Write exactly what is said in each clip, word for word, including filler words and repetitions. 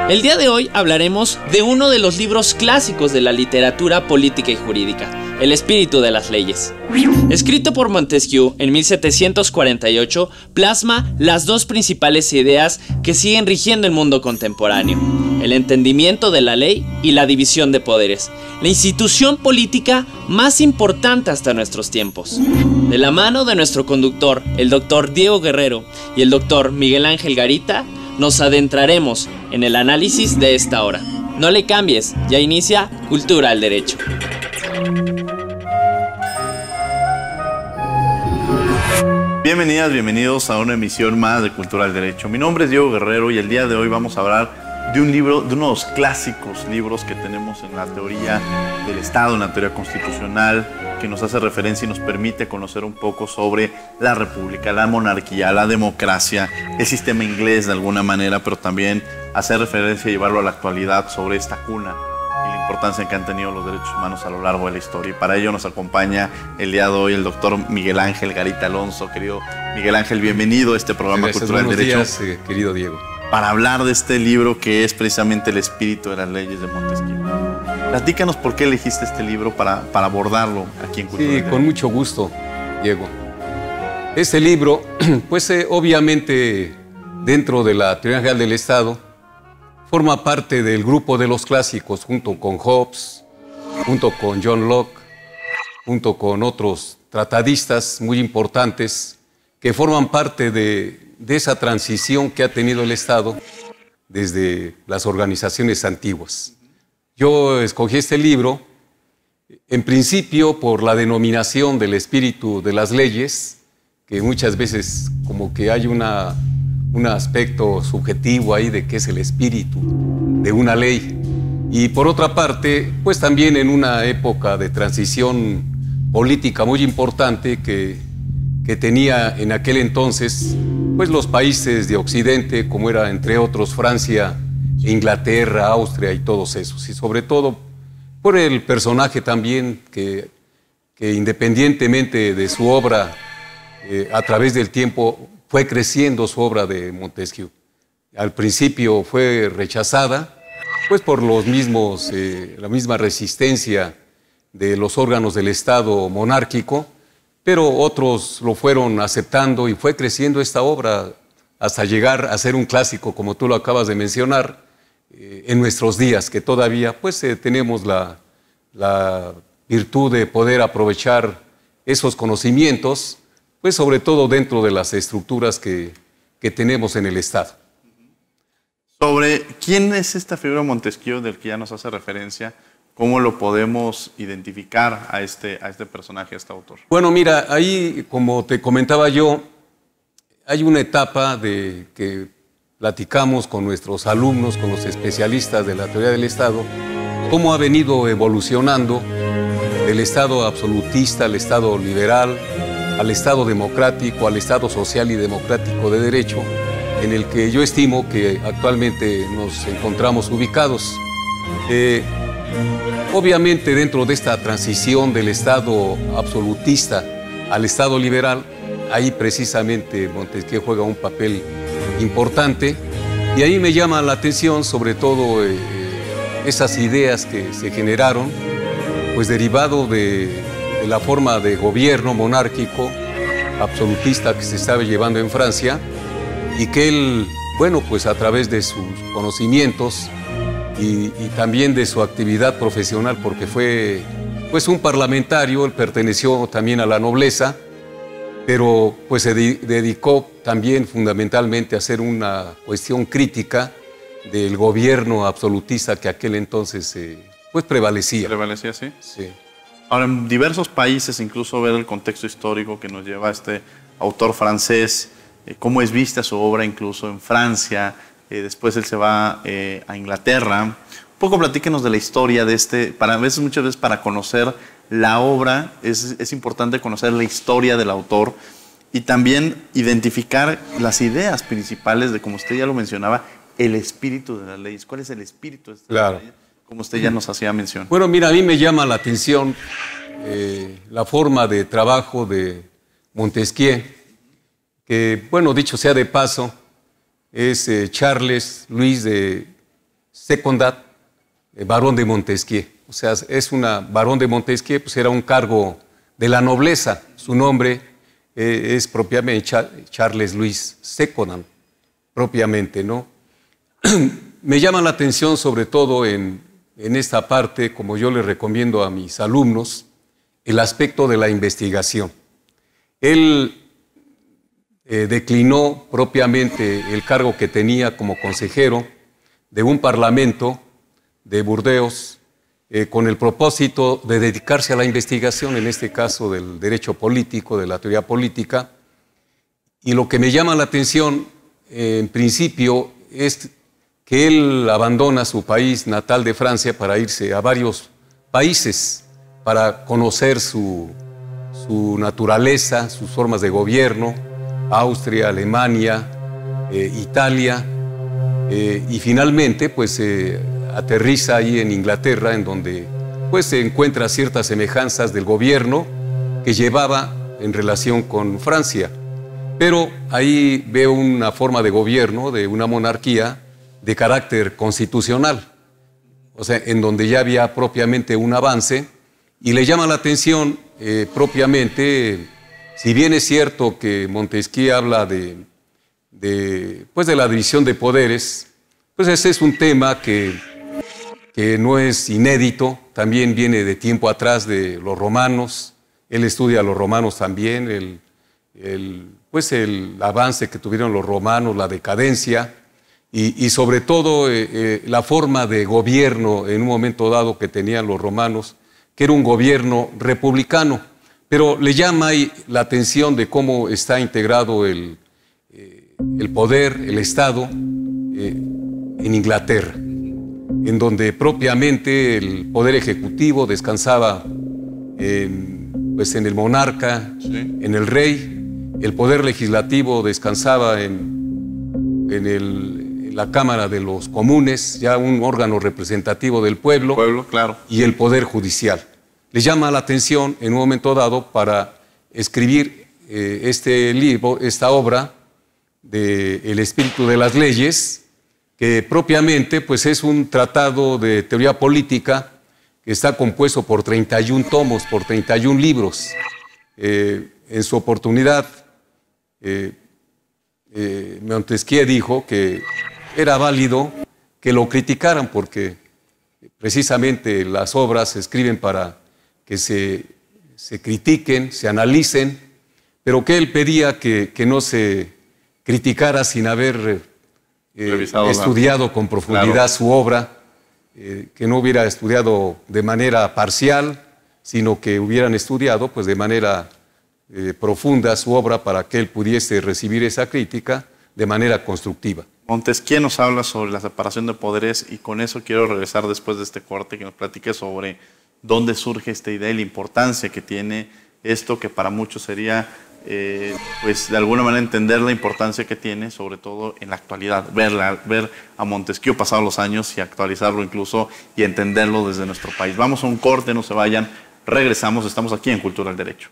El día de hoy hablaremos de uno de los libros clásicos de la literatura política y jurídica, El espíritu de las leyes. Escrito por Montesquieu en mil setecientos cuarenta y ocho, plasma las dos principales ideas que siguen rigiendo el mundo contemporáneo: el entendimiento de la ley y la división de poderes, la institución política más importante hasta nuestros tiempos. De la mano de nuestro conductor, el doctor Diego Guerrero, y el doctor Miguel Ángel Garita, nos adentraremos en el análisis de esta hora. No le cambies, ya inicia Cultura al Derecho. Bienvenidas, bienvenidos a una emisión más de Cultura al Derecho. Mi nombre es Diego Guerrero y el día de hoy vamos a hablar de un libro, de unos clásicos libros que tenemos en la teoría del Estado, en la teoría constitucional, que nos hace referencia y nos permite conocer un poco sobre la república, la monarquía, la democracia, el sistema inglés de alguna manera, pero también hacer referencia y llevarlo a la actualidad sobre esta cuna y la importancia que han tenido los derechos humanos a lo largo de la historia. Y para ello nos acompaña el día de hoy el doctor Miguel Ángel Garita Alonso. Querido Miguel Ángel, bienvenido a este programa Cultura del Derecho. Buenos días, eh, querido Diego. Para hablar de este libro que es precisamente El espíritu de las leyes de Montesquieu. Platícanos por qué elegiste este libro para, para abordarlo aquí en Cultura. Sí, con mucho gusto, Diego. Este libro, pues eh, obviamente dentro de la teoría general del Estado, forma parte del grupo de los clásicos, junto con Hobbes, junto con John Locke, junto con otros tratadistas muy importantes que forman parte de, de esa transición que ha tenido el Estado desde las organizaciones antiguas. Yo escogí este libro, en principio por la denominación del espíritu de las leyes, que muchas veces como que hay una, un aspecto subjetivo ahí de qué es el espíritu de una ley. Y por otra parte, pues también en una época de transición política muy importante que, que tenía en aquel entonces, pues los países de Occidente, como era entre otros Francia, Inglaterra, Austria y todos esos, y sobre todo por el personaje también que, que independientemente de su obra, eh, a través del tiempo fue creciendo su obra de Montesquieu. Al principio fue rechazada, pues por los mismos, eh, la misma resistencia de los órganos del Estado monárquico, pero otros lo fueron aceptando y fue creciendo esta obra hasta llegar a ser un clásico, como tú lo acabas de mencionar, en nuestros días, que todavía pues eh, tenemos la, la virtud de poder aprovechar esos conocimientos, pues sobre todo dentro de las estructuras que, que tenemos en el Estado. Sobre quién es esta figura Montesquieu del que ya nos hace referencia, ¿cómo lo podemos identificar a este, a este personaje, a este autor? Bueno, mira, ahí, como te comentaba yo, hay una etapa de que platicamos con nuestros alumnos, con los especialistas de la teoría del Estado, cómo ha venido evolucionando del Estado absolutista al Estado liberal, al Estado democrático, al Estado social y democrático de derecho, en el que yo estimo que actualmente nos encontramos ubicados. Eh, obviamente dentro de esta transición del Estado absolutista al Estado liberal, ahí precisamente Montesquieu juega un papel importante, y ahí me llama la atención sobre todo eh, esas ideas que se generaron, pues derivado de, de la forma de gobierno monárquico absolutista que se estaba llevando en Francia, y que él, bueno, pues a través de sus conocimientos y, y también de su actividad profesional, porque fue pues un parlamentario, él perteneció también a la nobleza, pero pues se dedicó también fundamentalmente a hacer una cuestión crítica del gobierno absolutista que aquel entonces eh, pues prevalecía. ¿Prevalecía, sí? Sí. Ahora, en diversos países, incluso ver el contexto histórico que nos lleva este autor francés, eh, cómo es vista su obra incluso en Francia, eh, después él se va eh, a Inglaterra. Un poco platíquenos de la historia de este, para veces, muchas veces para conocer la obra, es, es importante conocer la historia del autor y también identificar las ideas principales de, como usted ya lo mencionaba, el espíritu de las leyes. ¿Cuál es el espíritu de estas Claro. leyes? Como usted ya nos hacía mención. Bueno, mira, a mí me llama la atención eh, la forma de trabajo de Montesquieu, que, bueno, dicho sea de paso, es eh, Charles Louis de Secondat, eh, barón de Montesquieu. O sea, es una, barón de Montesquieu, pues era un cargo de la nobleza. Su nombre eh, es propiamente Char Charles Louis Secondat, propiamente, ¿no? Me llama la atención sobre todo en, en esta parte, como yo le recomiendo a mis alumnos, el aspecto de la investigación. Él eh, declinó propiamente el cargo que tenía como consejero de un parlamento de Burdeos eh, con el propósito de dedicarse a la investigación, en este caso del derecho político, de la teoría política. Y lo que me llama la atención, eh, en principio, es que él abandona su país natal de Francia para irse a varios países, para conocer su, su naturaleza, sus formas de gobierno, Austria, Alemania, eh, Italia, eh, y finalmente pues eh, aterriza ahí en Inglaterra, en donde pues se encuentra ciertas semejanzas del gobierno que llevaba en relación con Francia. Pero ahí veo una forma de gobierno, de una monarquía de carácter constitucional, o sea, en donde ya había propiamente un avance, y le llama la atención eh, propiamente, si bien es cierto que Montesquieu habla de, de, pues de la división de poderes, pues ese es un tema que, que no es inédito, también viene de tiempo atrás de los romanos, él estudia a los romanos también, el, el, pues el avance que tuvieron los romanos, la decadencia, y, y sobre todo eh, eh, la forma de gobierno en un momento dado que tenían los romanos, que era un gobierno republicano, pero le llama ahí la atención de cómo está integrado el, eh, el poder, el Estado, eh, en Inglaterra, en donde propiamente el poder ejecutivo descansaba en, pues en el monarca, sí, en el rey, el poder legislativo descansaba en, en, el, en la Cámara de los Comunes, ya un órgano representativo del pueblo, pueblo, claro, y el poder judicial. Le llama la atención en un momento dado para escribir eh, este libro, esta obra de El espíritu de las leyes, que propiamente pues, es un tratado de teoría política que está compuesto por treinta y un tomos, por treinta y un libros. Eh, en su oportunidad, eh, eh, Montesquieu dijo que era válido que lo criticaran porque precisamente las obras se escriben para que se, se critiquen, se analicen, pero que él pedía que, que no se criticara sin haber eh, estudiado con profundidad, claro, su obra, eh, que no hubiera estudiado de manera parcial, sino que hubieran estudiado pues, de manera eh, profunda su obra para que él pudiese recibir esa crítica de manera constructiva. Montesquieu nos habla sobre la separación de poderes y con eso quiero regresar después de este corte que nos platique sobre dónde surge esta idea y la importancia que tiene esto, que para muchos sería, eh, pues de alguna manera entender la importancia que tiene, sobre todo en la actualidad, verla, ver a Montesquieu pasados los años y actualizarlo incluso y entenderlo desde nuestro país. Vamos a un corte, no se vayan, regresamos, estamos aquí en Cultura del Derecho.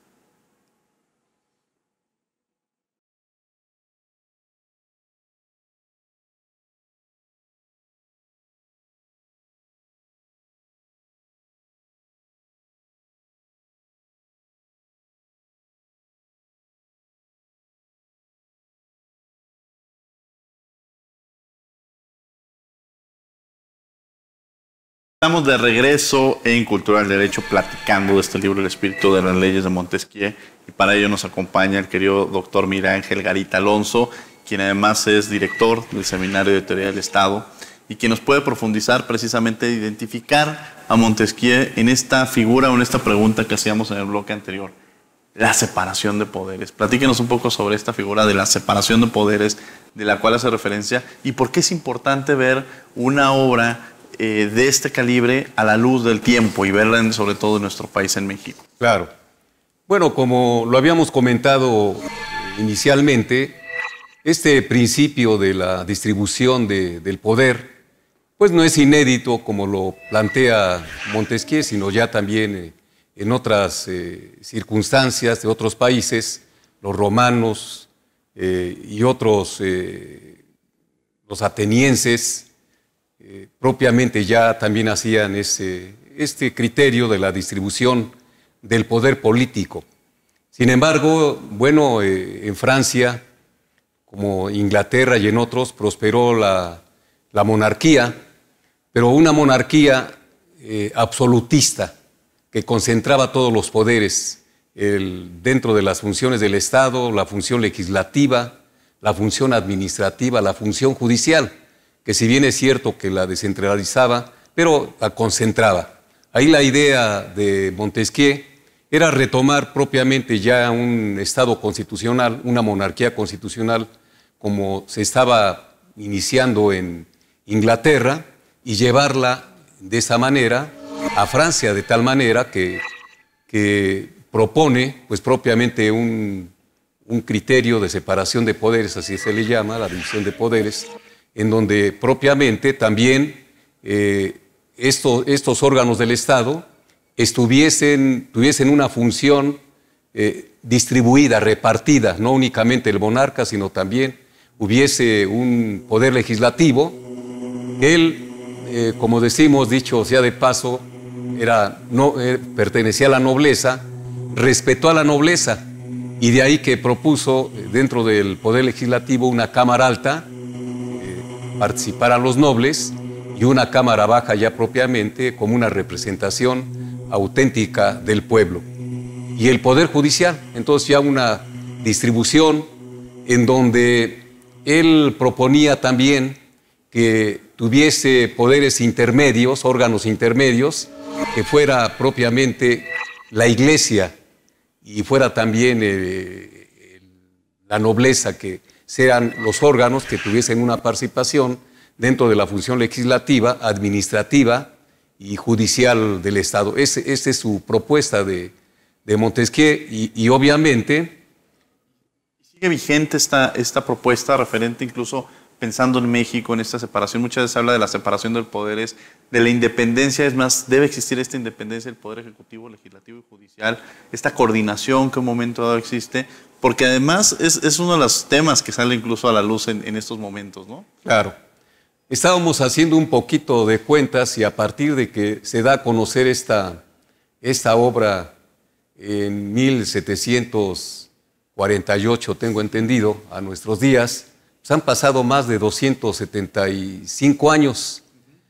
Estamos de regreso en Cultura del Derecho platicando de este libro, El espíritu de las leyes de Montesquieu, y para ello nos acompaña el querido doctor Miguel Ángel Garita Alonso, quien además es director del Seminario de Teoría del Estado y quien nos puede profundizar precisamente, identificar a Montesquieu en esta figura o en esta pregunta que hacíamos en el bloque anterior, la separación de poderes. Platíquenos un poco sobre esta figura de la separación de poderes de la cual hace referencia y por qué es importante ver una obra Eh, de este calibre a la luz del tiempo y verla en, sobre todo en nuestro país, en México. Claro. Bueno, como lo habíamos comentado inicialmente, este principio de la distribución de, del poder, pues no es inédito como lo plantea Montesquieu, sino ya también eh, en otras eh, circunstancias de otros países, los romanos eh, y otros, eh, los atenienses, eh, propiamente ya también hacían ese, este criterio de la distribución del poder político. Sin embargo, bueno, eh, en Francia, como Inglaterra y en otros, prosperó la, la monarquía, pero una monarquía eh, absolutista, que concentraba todos los poderes el, dentro de las funciones del Estado, la función legislativa, la función administrativa, la función judicial, que si bien es cierto que la descentralizaba, pero la concentraba. Ahí la idea de Montesquieu era retomar propiamente ya un Estado constitucional, una monarquía constitucional, como se estaba iniciando en Inglaterra, y llevarla de esa manera a Francia, de tal manera que, que propone pues propiamente un, un criterio de separación de poderes, así se le llama, la división de poderes, en donde propiamente también eh, esto, estos órganos del Estado estuviesen, tuviesen una función eh, distribuida, repartida, no únicamente el monarca, sino también hubiese un poder legislativo. Él, eh, como decimos, dicho sea de paso, era, no, eh, pertenecía a la nobleza, respetó a la nobleza, y de ahí que propuso dentro del poder legislativo una cámara alta, eh, participaran los nobles, y una cámara baja ya propiamente como una representación auténtica del pueblo. Y el poder judicial, entonces ya una distribución en donde él proponía también que tuviese poderes intermedios, órganos intermedios, que fuera propiamente la iglesia y fuera también eh, la nobleza, que sean los órganos que tuviesen una participación dentro de la función legislativa, administrativa y judicial del Estado. Esa es su propuesta de, de Montesquieu y, y obviamente... ¿Sigue vigente esta, esta propuesta referente incluso pensando en México, en esta separación? Muchas veces se habla de la separación de los poderes, de la independencia, es más, debe existir esta independencia del poder ejecutivo, legislativo y judicial, esta coordinación que en un momento dado existe, porque además es, es uno de los temas que sale incluso a la luz en, en estos momentos, ¿no? Claro. Estábamos haciendo un poquito de cuentas y a partir de que se da a conocer esta, esta obra en mil setecientos cuarenta y ocho, tengo entendido, a nuestros días, pues han pasado más de doscientos setenta y cinco años.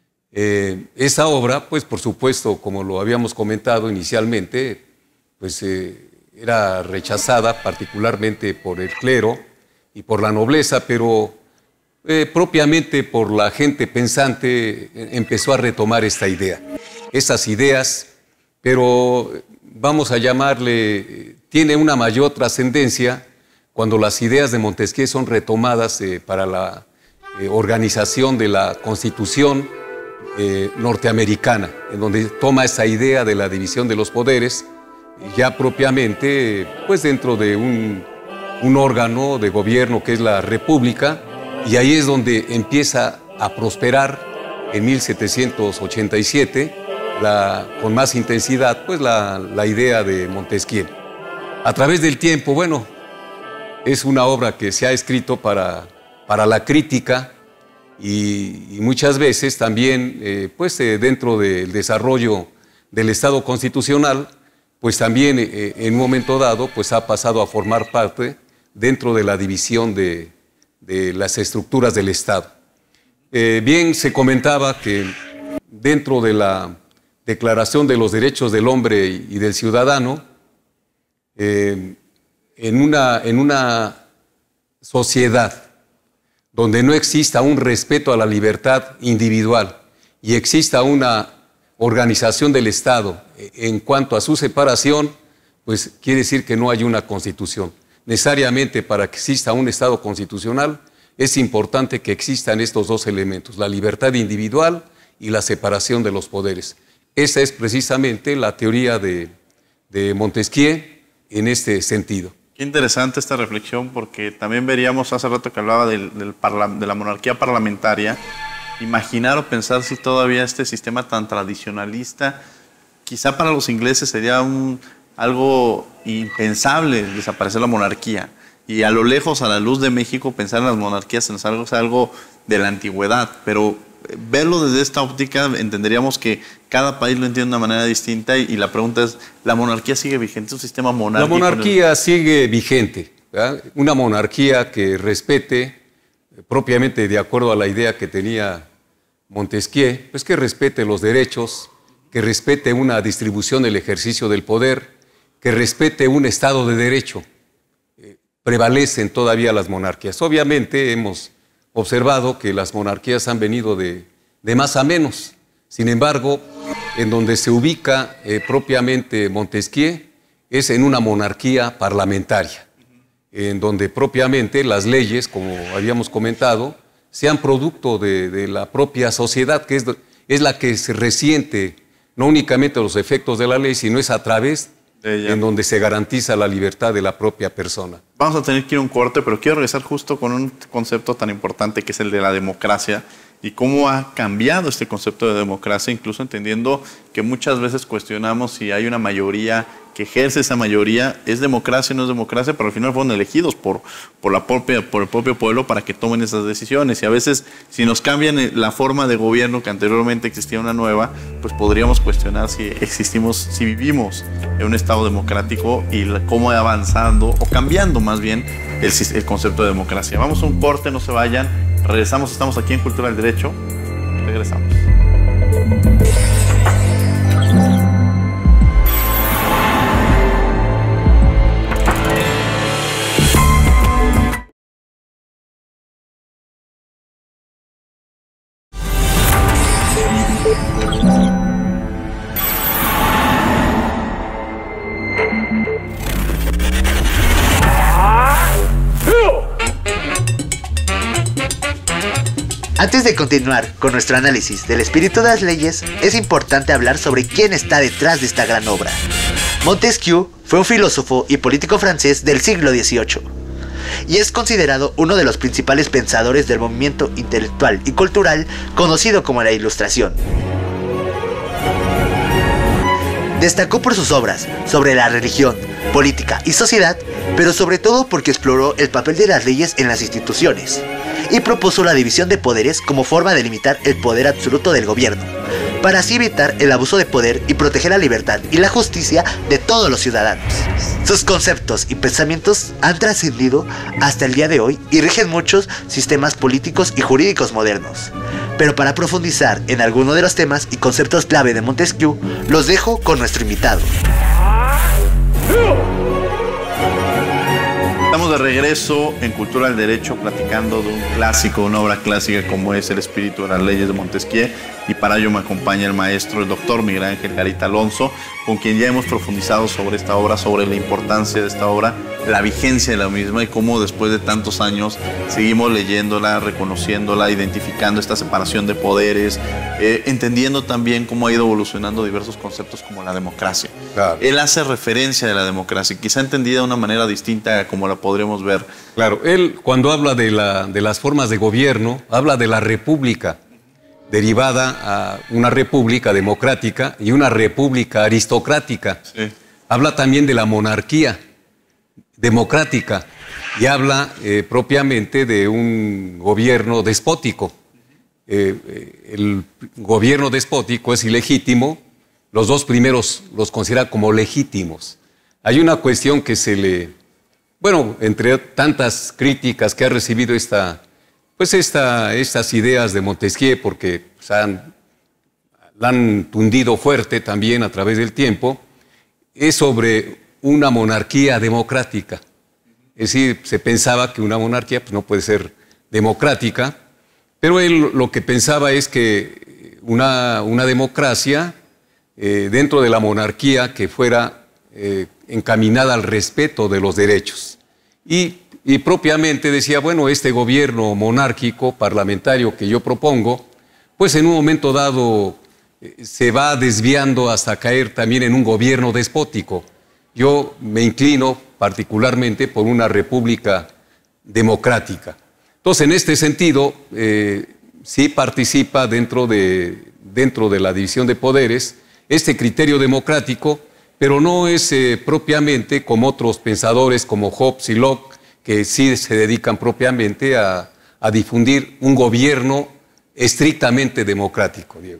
Eh, esa obra, pues por supuesto, como lo habíamos comentado inicialmente, pues eh, era rechazada particularmente por el clero y por la nobleza, pero Eh, propiamente por la gente pensante eh, empezó a retomar esta idea, esas ideas, pero vamos a llamarle, eh, tiene una mayor trascendencia cuando las ideas de Montesquieu son retomadas eh, para la eh, organización de la Constitución eh, norteamericana, en donde toma esa idea de la división de los poderes, ya propiamente pues dentro de un, un órgano de gobierno que es la República. Y ahí es donde empieza a prosperar en mil setecientos ochenta y siete, la, con más intensidad, pues la, la idea de Montesquieu. A través del tiempo, bueno, es una obra que se ha escrito para, para la crítica y, y muchas veces también, eh, pues eh, dentro del desarrollo del Estado constitucional, pues también eh, en un momento dado, pues ha pasado a formar parte dentro de la división de de las estructuras del Estado. Eh, bien, se comentaba que dentro de la Declaración de los Derechos del Hombre y del Ciudadano, eh, en, una, en una sociedad donde no exista un respeto a la libertad individual y exista una organización del Estado en cuanto a su separación, pues quiere decir que no hay una constitución. Necesariamente para que exista un Estado constitucional es importante que existan estos dos elementos, la libertad individual y la separación de los poderes. Esa es precisamente la teoría de, de Montesquieu en este sentido. Qué interesante esta reflexión, porque también veríamos hace rato que hablaba del, del parla, de la monarquía parlamentaria, imaginar o pensar si todavía este sistema tan tradicionalista, quizá para los ingleses sería un... algo impensable desaparecer la monarquía, y a lo lejos, a la luz de México, pensar en las monarquías es algo, es algo de la antigüedad, pero verlo desde esta óptica, entenderíamos que cada país lo entiende de una manera distinta y, y la pregunta es, ¿la monarquía sigue vigente? ¿Es un sistema monárquico? La monarquía sigue vigente, ¿verdad? Una monarquía que respete, propiamente de acuerdo a la idea que tenía Montesquieu, pues que respete los derechos, que respete una distribución del ejercicio del poder, que respete un Estado de Derecho. Eh, prevalecen todavía las monarquías. Obviamente hemos observado que las monarquías han venido de, de más a menos. Sin embargo, en donde se ubica eh, propiamente Montesquieu es en una monarquía parlamentaria, en donde propiamente las leyes, como habíamos comentado, sean producto de, de la propia sociedad, que es, es la que se resiente no únicamente los efectos de la ley, sino es a través de ella, en donde se garantiza la libertad de la propia persona. Vamos a tener que ir a un corte, pero quiero regresar justo con un concepto tan importante que es el de la democracia y cómo ha cambiado este concepto de democracia, incluso entendiendo que muchas veces cuestionamos si hay una mayoría que ejerce esa mayoría, es democracia o no es democracia, pero al final fueron elegidos por, por, la propia, por el propio pueblo para que tomen esas decisiones. Y a veces, si nos cambian la forma de gobierno, que anteriormente existía una nueva, pues podríamos cuestionar si existimos, si vivimos en un Estado democrático y la, cómo ha avanzando, o cambiando más bien, el, el concepto de democracia. Vamos a un corte, no se vayan, regresamos, estamos aquí en Cultura del Derecho, regresamos. Antes de continuar con nuestro análisis del espíritu de las leyes, es importante hablar sobre quién está detrás de esta gran obra. Montesquieu fue un filósofo y político francés del siglo dieciocho, y es considerado uno de los principales pensadores del movimiento intelectual y cultural conocido como la Ilustración. Destacó por sus obras sobre la religión, política y sociedad, pero sobre todo porque exploró el papel de las leyes en las instituciones y propuso la división de poderes como forma de limitar el poder absoluto del gobierno, para así evitar el abuso de poder y proteger la libertad y la justicia de todos los ciudadanos. Sus conceptos y pensamientos han trascendido hasta el día de hoy y rigen muchos sistemas políticos y jurídicos modernos. Pero para profundizar en alguno de los temas y conceptos clave de Montesquieu, los dejo con nuestro invitado. Estamos de regreso en Cultura del Derecho platicando de un clásico, una obra clásica como es El espíritu de las leyes de Montesquieu, y para ello me acompaña el maestro, el doctor Miguel Ángel Garita Alonso, con quien ya hemos profundizado sobre esta obra, sobre la importancia de esta obra, la vigencia de la misma y cómo después de tantos años seguimos leyéndola, reconociéndola, identificando esta separación de poderes, eh, entendiendo también cómo ha ido evolucionando diversos conceptos como la democracia. Claro. Él hace referencia de la democracia, quizá entendida de una manera distinta a como la podremos ver. Claro, él cuando habla de, la, de las formas de gobierno, habla de la república, derivada a una república democrática y una república aristocrática. Sí. Habla también de la monarquía democrática y habla eh, propiamente de un gobierno despótico. Eh, el gobierno despótico es ilegítimo, los dos primeros los considera como legítimos. Hay una cuestión que se le, bueno, entre tantas críticas que ha recibido esta, pues esta, estas ideas de Montesquieu, porque pues, han, la han tundido fuerte también a través del tiempo, es sobre una monarquía democrática. Es decir, se pensaba que una monarquía pues, no puede ser democrática, pero él lo que pensaba es que una, una democracia eh, dentro de la monarquía que fuera eh, encaminada al respeto de los derechos. Y, y propiamente decía, bueno, este gobierno monárquico, parlamentario que yo propongo, pues en un momento dado eh, se va desviando hasta caer también en un gobierno despótico. Yo me inclino particularmente por una república democrática. Entonces, en este sentido, eh, sí participa dentro de, dentro de la división de poderes este criterio democrático, pero no es eh, propiamente como otros pensadores como Hobbes y Locke, que sí se dedican propiamente a, a difundir un gobierno estrictamente democrático, Diego.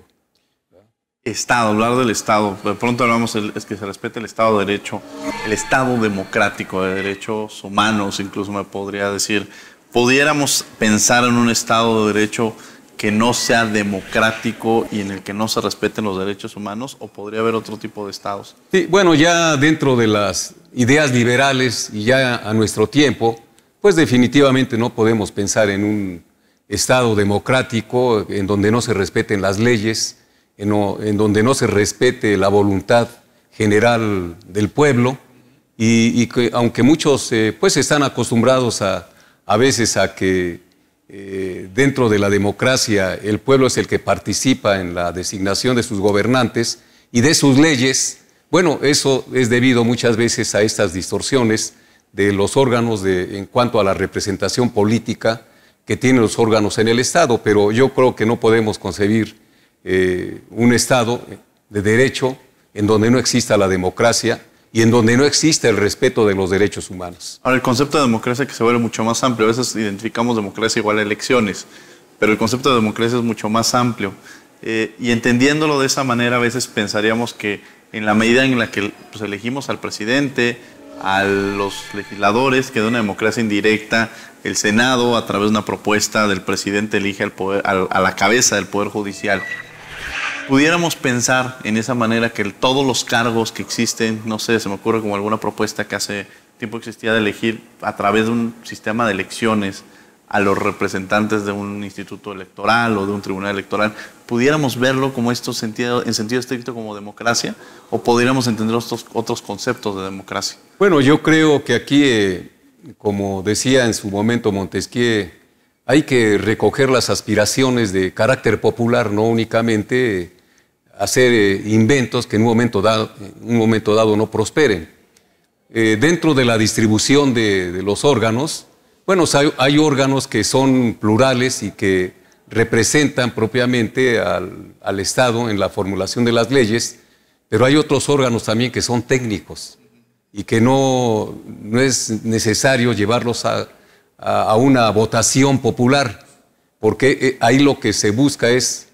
Estado, hablar del Estado. De pronto hablamos el, es que se respete el Estado de Derecho, el Estado democrático de derechos humanos, incluso me podría decir. ¿Pudiéramos pensar en un Estado de Derecho que no sea democrático y en el que no se respeten los derechos humanos, o podría haber otro tipo de estados? Sí, bueno, ya dentro de las ideas liberales y ya a nuestro tiempo, pues definitivamente no podemos pensar en un Estado democrático en donde no se respeten las leyes, en, no, en donde no se respete la voluntad general del pueblo, y, y que aunque muchos eh, pues están acostumbrados a, a veces a que eh, dentro de la democracia el pueblo es el que participa en la designación de sus gobernantes y de sus leyes, bueno, eso es debido muchas veces a estas distorsiones de los órganos de, en cuanto a la representación política que tienen los órganos en el Estado, pero yo creo que no podemos concebir eh, un Estado de derecho en donde no exista la democracia y en donde no exista el respeto de los derechos humanos. Ahora, el concepto de democracia que se vuelve mucho más amplio, a veces identificamos democracia igual a elecciones, pero el concepto de democracia es mucho más amplio, eh, y entendiéndolo de esa manera a veces pensaríamos que en la medida en la que pues, elegimos al presidente, a los legisladores, que de una democracia indirecta, el Senado a través de una propuesta del presidente elige al poder, al, a la cabeza del Poder Judicial. Pudiéramos pensar en esa manera que el, todos los cargos que existen, no sé, se me ocurre como alguna propuesta que hace tiempo existía de elegir a través de un sistema de elecciones a los representantes de un instituto electoral o de un tribunal electoral, ¿pudiéramos verlo como esto sentido, en sentido estricto como democracia, o podríamos entender otros, otros conceptos de democracia? Bueno, yo creo que aquí, eh, como decía en su momento Montesquieu, hay que recoger las aspiraciones de carácter popular, no únicamente hacer eh, inventos que en un momento dado, en un momento dado no prosperen. Eh, dentro de la distribución de, de los órganos, bueno, hay, hay órganos que son plurales y que representan propiamente al, al Estado en la formulación de las leyes, pero hay otros órganos también que son técnicos y que no, no es necesario llevarlos a, a, a una votación popular, porque ahí lo que se busca es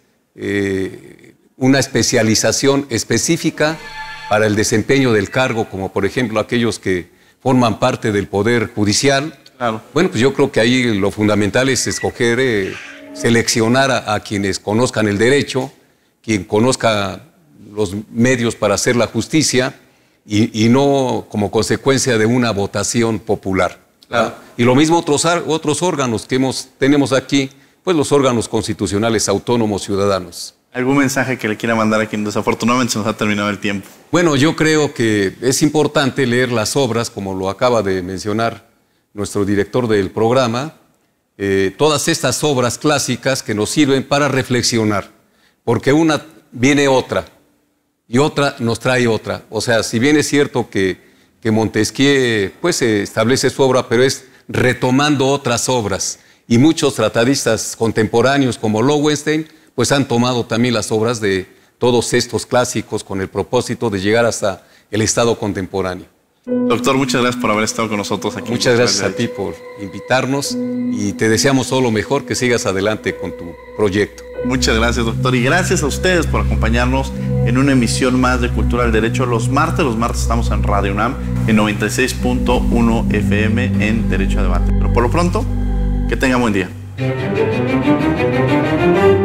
eh, una especialización específica para el desempeño del cargo, como por ejemplo aquellos que forman parte del Poder Judicial. Claro. Bueno, pues yo creo que ahí lo fundamental es escoger, eh, seleccionar a, a quienes conozcan el derecho, quien conozca los medios para hacer la justicia y, y no como consecuencia de una votación popular. Claro. Y lo mismo otros, otros órganos que hemos, tenemos aquí, pues los órganos constitucionales autónomos ciudadanos. ¿Algún mensaje que le quiera mandar a quien desafortunadamente se nos ha terminado el tiempo? Bueno, yo creo que es importante leer las obras, como lo acaba de mencionar nuestro director del programa, eh, todas estas obras clásicas que nos sirven para reflexionar, porque una viene otra y otra nos trae otra. O sea, si bien es cierto que, que Montesquieu pues, eh, establece su obra, pero es retomando otras obras, y muchos tratadistas contemporáneos como Lowenstein pues han tomado también las obras de todos estos clásicos con el propósito de llegar hasta el Estado contemporáneo. Doctor, muchas gracias por haber estado con nosotros aquí. Muchas gracias a ti por invitarnos y te deseamos todo lo mejor, que sigas adelante con tu proyecto. Muchas gracias, doctor, y gracias a ustedes por acompañarnos en una emisión más de Cultura del Derecho los martes. Los martes estamos en Radio UNAM en noventa y seis punto uno F M en Derecho a Debate. Pero por lo pronto, que tengan buen día.